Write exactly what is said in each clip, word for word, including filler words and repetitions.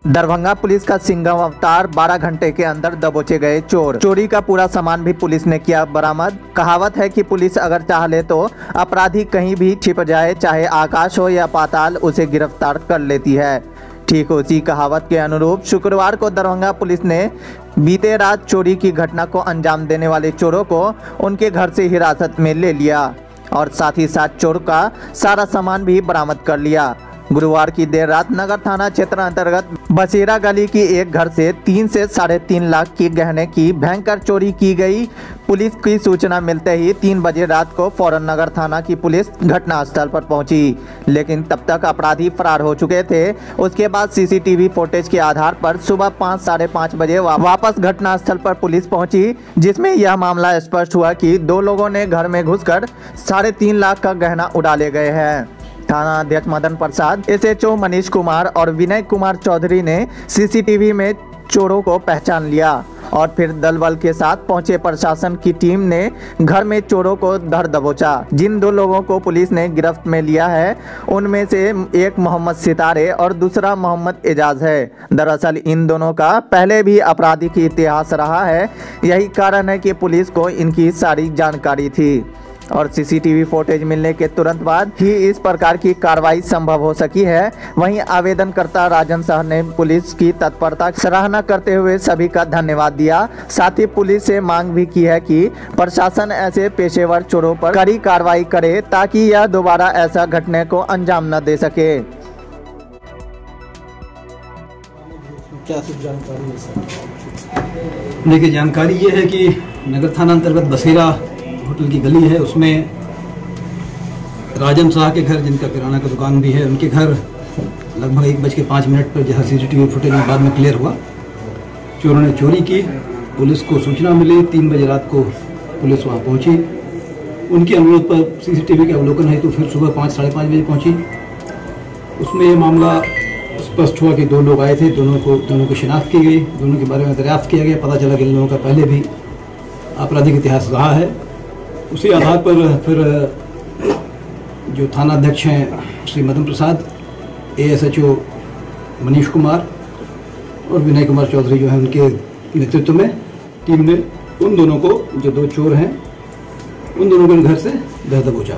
Darbhanga police का सिंघम अवतार, बारह घंटे के अंदर दबोचे गए चोर। चोरी का पूरा सामान भी पुलिस ने किया बरामद। कहावत है कि पुलिस अगर चाह ले तो अपराधी कहीं भी छिप जाए, चाहे आकाश हो या पाताल, उसे गिरफ्तार कर लेती है। ठीक उसी कहावत के अनुरूप शुक्रवार को दरभंगा पुलिस ने बीते रात चोरी की घटना को अंजाम देने वाले चोरों को उनके घर से हिरासत में ले लिया और साथ ही साथ चोर का सारा सामान भी बरामद कर लिया। गुरुवार की देर रात नगर थाना क्षेत्र अंतर्गत बसेरा गली की एक घर से तीन से साढ़े तीन लाख की गहने की भयंकर चोरी की गई। पुलिस की सूचना मिलते ही तीन बजे रात को फौरन नगर थाना की पुलिस घटनास्थल पर पहुंची, लेकिन तब तक अपराधी फरार हो चुके थे। उसके बाद सीसीटीवी फुटेज के आधार पर सुबह पाँच साढ़े पाँच बजे वापस घटनास्थल पर पुलिस पहुंची, जिसमें यह मामला स्पष्ट हुआ कि दो लोगों ने घर में घुसकर साढ़े तीन लाख का गहना उड़ा ले गए हैं। थाना अध्यक्ष मदन प्रसाद, एसएचओ मनीष कुमार और विनय कुमार चौधरी ने सीसीटीवी में चोरों को पहचान लिया और फिर दल बल के साथ पहुंचे प्रशासन की टीम ने घर में चोरों को धर दबोचा। जिन दो लोगों को पुलिस ने गिरफ्त में लिया है उनमें से एक मोहम्मद सितारे और दूसरा मोहम्मद एजाज है। दरअसल इन दोनों का पहले भी आपराधिक इतिहास रहा है, यही कारण है कि पुलिस को इनकी सारी जानकारी थी और सीसीटीवी फुटेज मिलने के तुरंत बाद ही इस प्रकार की कार्रवाई संभव हो सकी है। वहीं आवेदनकर्ता राजन शाह ने पुलिस की तत्परता की सराहना करते हुए सभी का धन्यवाद दिया। साथ ही पुलिस से मांग भी की है कि प्रशासन ऐसे पेशेवर चोरों पर कड़ी कार्रवाई करे ताकि यह दोबारा ऐसा घटने को अंजाम न दे सके। क्या सब जानकारी है सर? देखिए, जानकारी ये है कि नगर थाना अंतर्गत बसेरा होटल की गली है, उसमें राजन शाह के घर, जिनका किराना का दुकान भी है, उनके घर लगभग एक बज के पाँच मिनट पर जहाँ सीसीटीवी फुटेज में बाद में क्लियर हुआ, चोरों ने चोरी की। पुलिस को सूचना मिली, तीन बजे रात को पुलिस वहाँ पहुँची। उनके अनुरोध पर सीसीटीवी के अवलोकन है तो फिर सुबह पाँच साढ़े पाँच बजे पहुँची। उसमें ये मामला स्पष्ट हुआ कि दो लोग आए थे, दोनों को दोनों की शिनाख्त की गई, दोनों के बारे में दरियाफ्त किया गया। पता चला कि इन लोगों का पहले भी आपराधिक इतिहास रहा है। उसी आधार पर फिर जो थाना अध्यक्ष हैं श्री मदन प्रसाद, एएसएचओ मनीष कुमार और विनय कुमार चौधरी जो हैं, उनके नेतृत्व में टीम ने उन दोनों को, जो दो चोर हैं, उन दोनों को घर से धर दबोचा।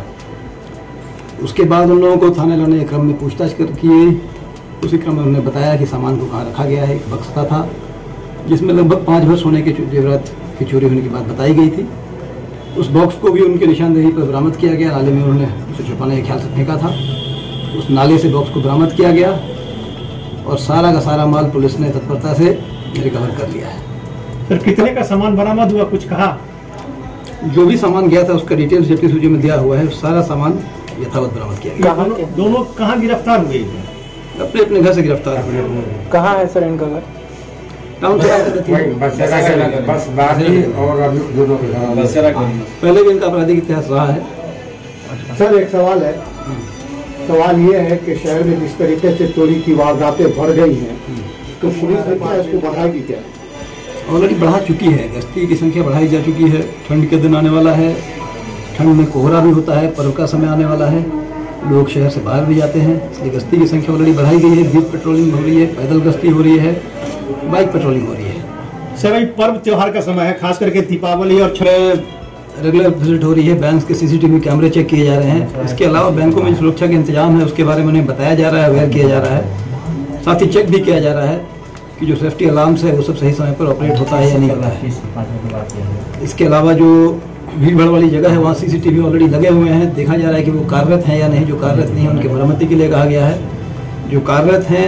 उसके बाद उन लोगों को थाने लाने के क्रम में पूछताछ कर किए। उसी क्रम में उन्होंने बताया कि सामान को कहाँ रखा गया है। एक बक्सा था जिसमें लगभग पाँच भर सोने के जेवरात की चोरी होने की बात बताई गई थी। उस बॉक्स को भी उनके निशानदेही पर बरामद किया गया। नाले में उन्होंने उसे छुपाने के ख्याल से फेंका था। उस नाले से बॉक्स को बरामद किया गया और सारा का सारा माल पुलिस ने तत्परता से रिकवर कर लिया है। सर, कितने का सामान बरामद हुआ, कुछ कहा? जो भी सामान गया था उसका डिटेल्स जब्ती सूची में दिया हुआ है। सारा सामान यथावत बरामद किया गया। दोनों, दोनों कहाँ गिरफ्तार हुए? अपने अपने घर से गिरफ्तार हुए। कहाँ है सर इनका घर? टाउन से बस और अभी दोनों के पहले भी इनका आपराधिक इतिहास रहा है। सर, एक सवाल है। सवाल ये है कि शहर में जिस तरीके से चोरी की वारदातें बढ़ गई हैं, तो पुलिस ने क्या इसको बढ़ाएगी? क्या ऑलरेडी बढ़ा चुकी है, गश्ती की संख्या बढ़ाई जा चुकी है। ठंड के दिन आने वाला है, ठंड में कोहरा भी होता है, पर्व का समय आने वाला है, लोग शहर से बाहर भी जाते हैं, इसलिए गश्ती की संख्या ऑलरेडी बढ़ाई गई है। जीप पेट्रोलिंग हो रही है, पैदल गश्ती हो रही है, बाइक पेट्रोलिंग हो रही है। सर, भाई पर्व त्योहार का समय है, खास करके दीपावली और रेगुलर विजिट हो रही है। बैंक के सीसीटीवी कैमरे चेक किए जा रहे हैं। इसके अलावा बैंकों में सुरक्षा के इंतजाम है, उसके बारे में उन्हें बताया जा रहा है, अवेयर किया जा रहा है। साथ ही चेक भी किया जा रहा है कि जो सेफ्टी अलार्म्स है वो सब सही समय पर ऑपरेट होता है या नहीं होता है। इसके अलावा जो भीड़ भाड़ वाली जगह है वहाँ सीसीटीवी ऑलरेडी लगे हुए हैं। देखा जा रहा है कि वो कार्यरत हैं या नहीं। जो कार्यरत नहीं है उनकी मरम्मती के लिए कहा गया है। जो कार्यरत हैं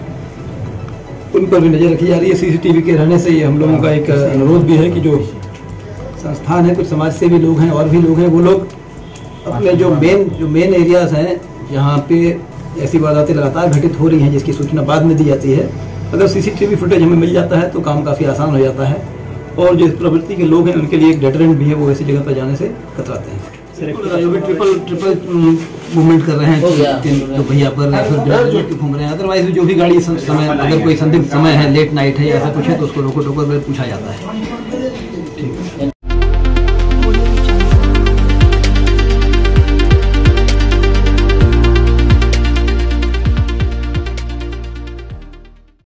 उन पर भी नजर रखी जा रही है। सीसीटीवी के रहने से ये हम लोगों का एक अनुरोध भी है कि जो संस्थान है, कुछ समाज सेवी लोग हैं और भी लोग हैं, वो लोग अपने जो मेन जो मेन एरियाज हैं जहाँ पे ऐसी वारदातें लगातार घटित हो रही हैं, जिसकी सूचना बाद में दी जाती है, अगर सीसीटीवी फुटेज हमें मिल जाता है तो काम काफ़ी आसान हो जाता है। और जो इस प्रवृत्ति के लोग हैं उनके लिए एक डेटरेंट भी है, वो ऐसी जगह पर जाने से कतराते हैं। ट्रिपल ट्रिपल मूवमेंट कर रहे हैं, तीन तो भैया पर फिर घूम रहे हैं। अदरवाइज जो भी गाड़ी समय, अगर कोई संदिग्ध समय है, लेट नाइट है या ऐसा कुछ है, तो उसको रोको टोको कर पूछा जाता है।